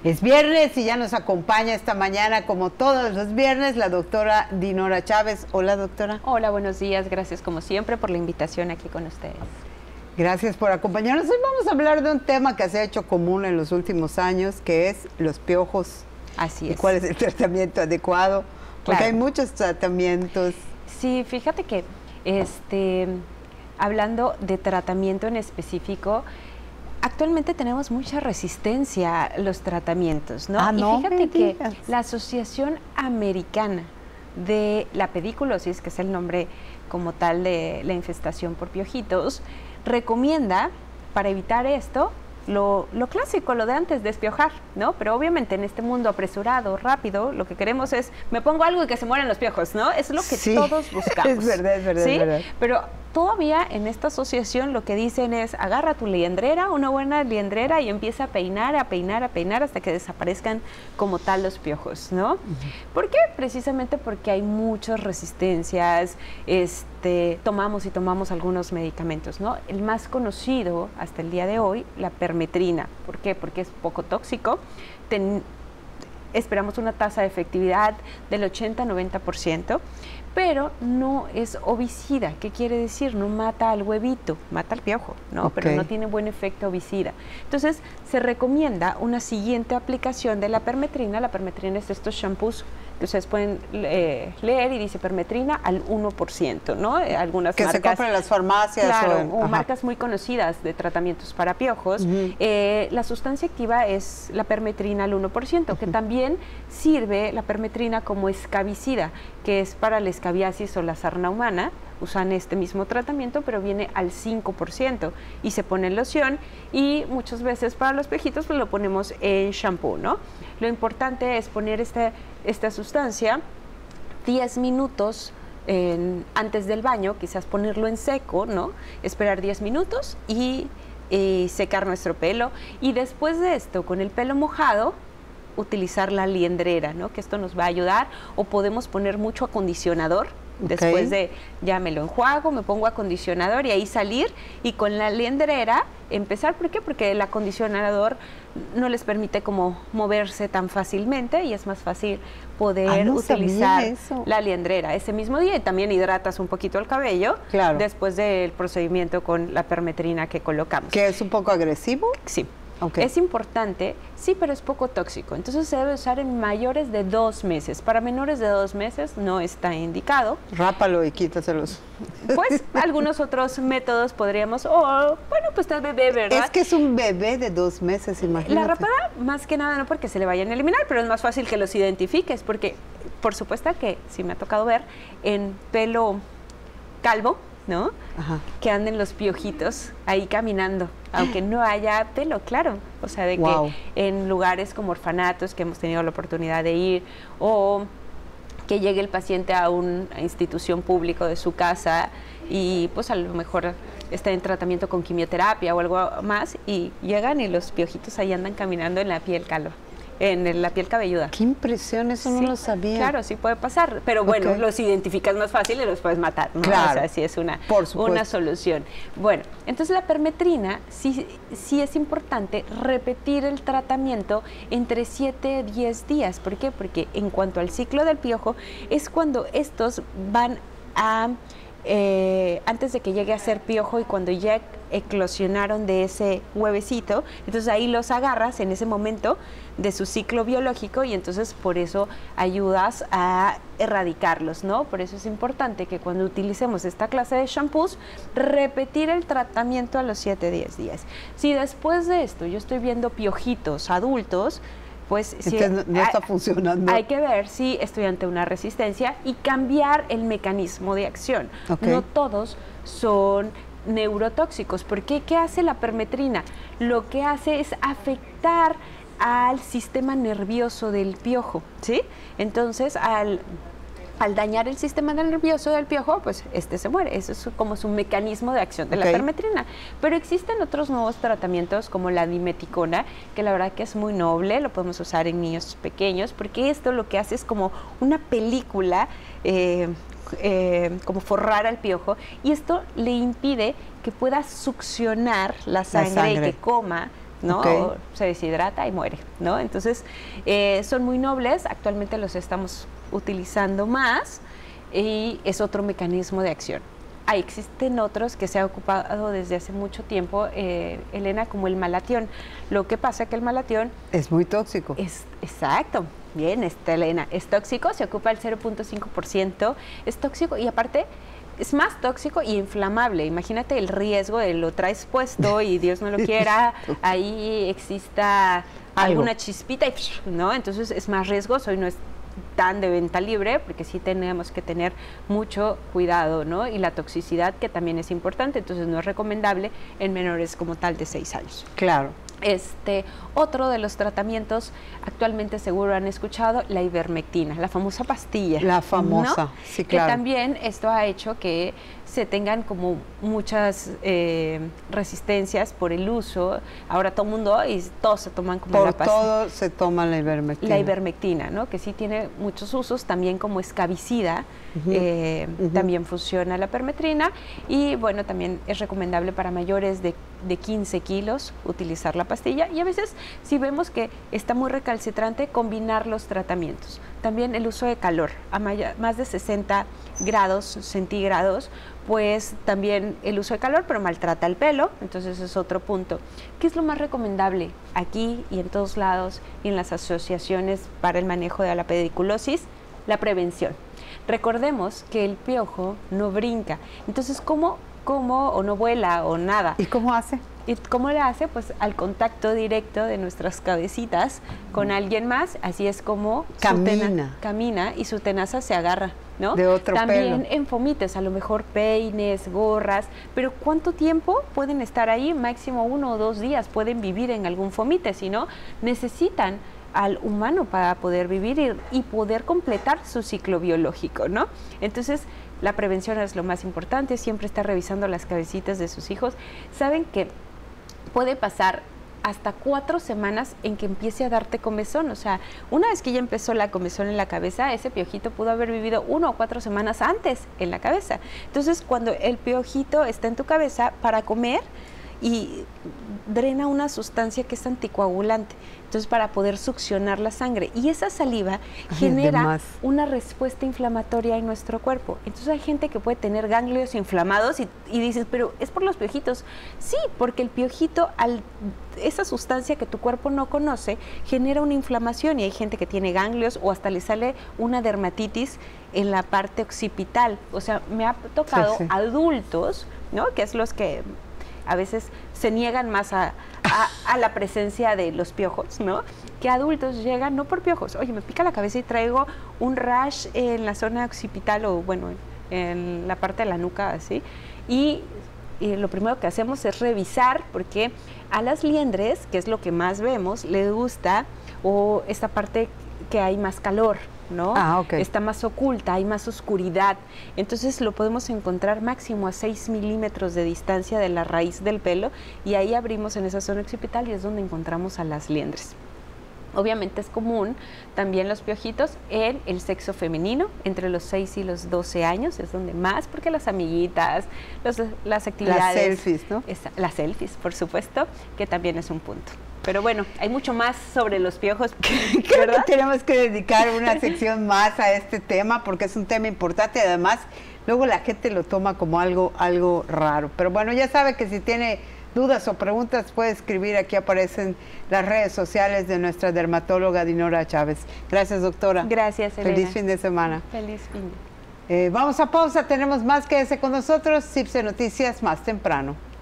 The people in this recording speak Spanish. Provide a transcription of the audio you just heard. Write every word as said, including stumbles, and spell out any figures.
Es viernes y ya nos acompaña esta mañana, como todos los viernes, la doctora Dinora Chávez. Hola, doctora. Hola, buenos días. Gracias, como siempre, por la invitación aquí con ustedes. Gracias por acompañarnos. Hoy vamos a hablar de un tema que se ha hecho común en los últimos años, que es los piojos. Así es. ¿Y cuál es el tratamiento adecuado? Porque claro, hay muchos tratamientos. Sí, fíjate que, este, hablando de tratamiento en específico, actualmente tenemos mucha resistencia a los tratamientos, ¿no? Ah, y no fíjate que la Asociación Americana de la Pediculosis, que es el nombre como tal de la infestación por piojitos, recomienda, para evitar esto, lo, lo clásico, lo de antes, despiojar, ¿no? Pero obviamente en este mundo apresurado, rápido, lo que queremos es, me pongo algo y que se mueran los piojos, ¿no? Es lo que sí, todos buscamos. Es verdad, es verdad, ¿sí? es verdad. Pero todavía en esta asociación lo que dicen es, agarra tu liendrera, una buena liendrera, y empieza a peinar, a peinar, a peinar, hasta que desaparezcan como tal los piojos, ¿no? Uh-huh. ¿Por qué? Precisamente porque hay muchas resistencias, este, tomamos y tomamos algunos medicamentos, ¿no? El más conocido hasta el día de hoy, la permetrina. ¿Por qué? Porque es poco tóxico. Ten, esperamos una tasa de efectividad del ochenta a noventa por ciento, pero no es ovicida. ¿Qué quiere decir? No mata al huevito, mata al piojo, ¿no? Okay. Pero no tiene buen efecto ovicida. Entonces, se recomienda una siguiente aplicación de la permetrina. La permetrina es estos shampoos que ustedes pueden eh, leer y dice permetrina al uno por ciento, ¿no? Eh, algunas que marcas, se compran en las farmacias. Claro, o, en, o marcas muy conocidas de tratamientos para piojos. Uh-huh. eh, la sustancia activa es la permetrina al uno por ciento, uh-huh. que también sirve la permetrina como escabicida, que es para la escabiasis o la sarna humana. Usan este mismo tratamiento, pero viene al cinco por ciento y se pone en loción, y muchas veces para los piojitos pues lo ponemos en shampoo, ¿no? Lo importante es poner esta, esta sustancia diez minutos en, antes del baño, quizás ponerlo en seco, ¿no? Esperar diez minutos y eh, secar nuestro pelo, y después de esto, con el pelo mojado, utilizar la liendrera, ¿no? Que esto nos va a ayudar, o podemos poner mucho acondicionador. Okay. Después de, ya me lo enjuago, me pongo acondicionador y ahí salir, y con la liendrera empezar. ¿Por qué? Porque el acondicionador no les permite como moverse tan fácilmente, y es más fácil poder ah, no utilizar la liendrera ese mismo día, y también hidratas un poquito el cabello, claro, después del procedimiento con la permetrina que colocamos. ¿Que es un poco agresivo? Sí. Okay. Es importante, sí, pero es poco tóxico. Entonces se debe usar en mayores de dos meses. Para menores de dos meses no está indicado. Rápalo y quítaselos. Pues algunos otros métodos podríamos, o oh, bueno, pues está el bebé, ¿verdad? Es que es un bebé de dos meses, imagínate. La rapada, más que nada, no porque se le vayan a eliminar, pero es más fácil que los identifiques, porque por supuesto que sí me ha tocado ver en pelo calvo, ¿no? Ajá. Que anden los piojitos ahí caminando, aunque no haya pelo, claro. O sea, de wow. que en lugares como orfanatos que hemos tenido la oportunidad de ir, o que llegue el paciente a una institución pública de su casa y pues a lo mejor está en tratamiento con quimioterapia o algo más, y llegan y los piojitos ahí andan caminando en la piel calva. En la piel cabelluda. ¡Qué impresión! Eso sí, no lo sabía. Claro, sí puede pasar, pero bueno, okay. los identificas más fácil y los puedes matar, ¿no? Claro. O sea, sí es una, una solución. Bueno, entonces la permetrina sí, sí es importante repetir el tratamiento entre siete a diez días. ¿Por qué? Porque en cuanto al ciclo del piojo, es cuando estos van a... Eh, antes de que llegue a ser piojo, y cuando ya eclosionaron de ese huevecito, entonces ahí los agarras en ese momento de su ciclo biológico, y entonces por eso ayudas a erradicarlos, ¿no? Por eso es importante que cuando utilicemos esta clase de shampoos, repetir el tratamiento a los siete a diez días. Si después de esto yo estoy viendo piojitos adultos, pues si no, no está funcionando. Hay que ver si estoy ante una resistencia y cambiar el mecanismo de acción. Okay. No todos son neurotóxicos. ¿Por qué? ¿Qué hace la permetrina? Lo que hace es afectar al sistema nervioso del piojo, ¿sí? Entonces, al... al dañar el sistema nervioso del piojo, pues este se muere. Eso es como su mecanismo de acción de okay. la permetrina. Pero existen otros nuevos tratamientos como la dimeticona, que la verdad que es muy noble, lo podemos usar en niños pequeños, porque esto lo que hace es como una película, eh, eh, como forrar al piojo, y esto le impide que pueda succionar la sangre, la sangre. y que coma ¿no? Okay. O se deshidrata y muere, ¿no? Entonces, eh, son muy nobles, actualmente los estamos utilizando más y es otro mecanismo de acción. Ah, existen otros que se ha ocupado desde hace mucho tiempo, eh, Elena, como el malatión. Lo que pasa es que el malatión... Es muy tóxico. Es, exacto. Bien, está Elena. Es tóxico, se ocupa el cero punto cinco por ciento. Es tóxico y aparte es más tóxico y inflamable. Imagínate el riesgo de lo traes puesto y Dios no lo quiera, ahí exista alguna Algo. chispita, y, ¿no? Entonces es más riesgoso y no es tan de venta libre, porque sí tenemos que tener mucho cuidado, ¿no? Y la toxicidad, que también es importante, entonces no es recomendable en menores como tal de seis años. Claro. Este, otro de los tratamientos, actualmente seguro han escuchado, la ivermectina, la famosa pastilla. La famosa, ¿no? sí, claro. Que también esto ha hecho que se tengan como muchas eh, resistencias por el uso. Ahora todo el mundo, y todos se toman como por la pastilla. todo se toma la ivermectina. La ivermectina, ¿no? Que sí tiene muchos usos, también como escabicida, uh-huh. eh, uh-huh. también funciona la permetrina y bueno, también es recomendable para mayores de, de quince kilos utilizar la pastilla y a veces si vemos que está muy recalcitrante, combinar los tratamientos. También el uso de calor, a maya, más de sesenta grados centígrados, pues también el uso de calor, pero maltrata el pelo, entonces es otro punto. ¿Qué es lo más recomendable aquí y en todos lados y en las asociaciones para el manejo de la pediculosis? La prevención. Recordemos que el piojo no brinca, entonces ¿cómo, cómo o no vuela o nada? ¿Y cómo hace? ¿Y cómo le hace? Pues al contacto directo de nuestras cabecitas con alguien más, así es como camina, su tena, camina y su tenaza se agarra, ¿no? De otro También pelo. en fomites, a lo mejor peines, gorras, pero ¿cuánto tiempo pueden estar ahí? Máximo uno o dos días pueden vivir en algún fomite, si no, necesitan al humano para poder vivir y, y poder completar su ciclo biológico, ¿no? Entonces, la prevención es lo más importante, siempre estar revisando las cabecitas de sus hijos. Saben que puede pasar hasta cuatro semanas en que empiece a darte comezón, o sea, una vez que ya empezó la comezón en la cabeza, ese piojito pudo haber vivido uno o cuatro semanas antes en la cabeza. Entonces, cuando el piojito está en tu cabeza para comer y drena una sustancia que es anticoagulante, entonces para poder succionar la sangre, y esa saliva Ay, genera una respuesta inflamatoria en nuestro cuerpo. Entonces hay gente que puede tener ganglios inflamados y, y dices, pero es por los piojitos. Sí, porque el piojito, al, esa sustancia que tu cuerpo no conoce, genera una inflamación, y hay gente que tiene ganglios o hasta le sale una dermatitis en la parte occipital. O sea, me ha tocado sí, sí. adultos, ¿no? Que es los que a veces se niegan más a, a, a la presencia de los piojos, ¿no? Que adultos llegan no por piojos, oye, me pica la cabeza y traigo un rash en la zona occipital o, bueno, en la parte de la nuca, así, y, y lo primero que hacemos es revisar, porque a las liendres, que es lo que más vemos, les gusta, o esta parte que hay más calor, ¿no? Ah, okay. Está más oculta, hay más oscuridad. Entonces lo podemos encontrar máximo a seis milímetros de distancia de la raíz del pelo, y ahí abrimos en esa zona occipital y es donde encontramos a las liendres. Obviamente es común también los piojitos en el sexo femenino, entre los seis y los doce años, es donde más, porque las amiguitas, los, las actividades... Las selfies, ¿no? Esa, las selfies, por supuesto, que también es un punto. Pero bueno, hay mucho más sobre los piojos. Creo ¿verdad? que tenemos que dedicar una sección más a este tema, porque es un tema importante, además luego la gente lo toma como algo, algo raro. Pero bueno, ya sabe que si tiene dudas o preguntas puede escribir, aquí aparecen las redes sociales de nuestra dermatóloga Dinora Chávez. Gracias, doctora. Gracias, Elena. Feliz fin de semana. Feliz fin de eh, Vamos a pausa, tenemos más, quédese con nosotros, CIPSE Noticias más temprano.